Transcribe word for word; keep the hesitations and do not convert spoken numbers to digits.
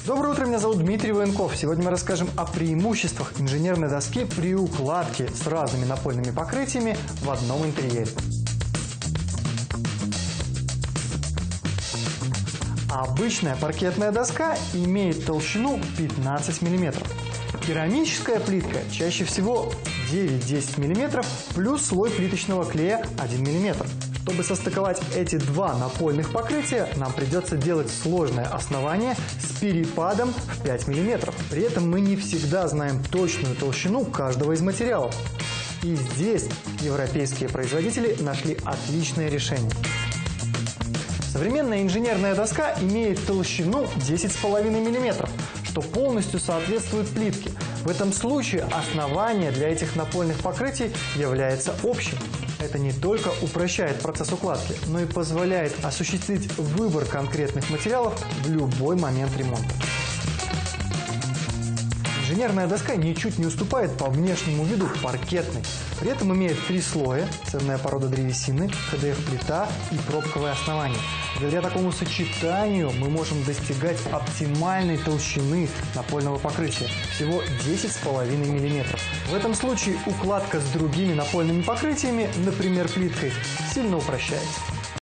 Доброе утро, меня зовут Дмитрий Военков. Сегодня мы расскажем о преимуществах инженерной доски при укладке с разными напольными покрытиями в одном интерьере. Обычная паркетная доска имеет толщину пятнадцать миллиметров. Керамическая плитка чаще всего девять-десять миллиметров плюс слой плиточного клея один миллиметр. Чтобы состыковать эти два напольных покрытия, нам придется делать сложное основание с перепадом в пять миллиметров. При этом мы не всегда знаем точную толщину каждого из материалов. И здесь европейские производители нашли отличное решение. Современная инженерная доска имеет толщину десять с половиной миллиметров, что полностью соответствует плитке. В этом случае основание для этих напольных покрытий является общим. Это не только упрощает процесс укладки, но и позволяет осуществить выбор конкретных материалов в любой момент ремонта. Инженерная доска ничуть не уступает по внешнему виду паркетной. При этом имеет три слоя: ценная порода древесины, ха дэ эф-плита и пробковое основание. Благодаря такому сочетанию мы можем достигать оптимальной толщины напольного покрытия – всего десять с половиной миллиметров. В этом случае укладка с другими напольными покрытиями, например, плиткой, сильно упрощается.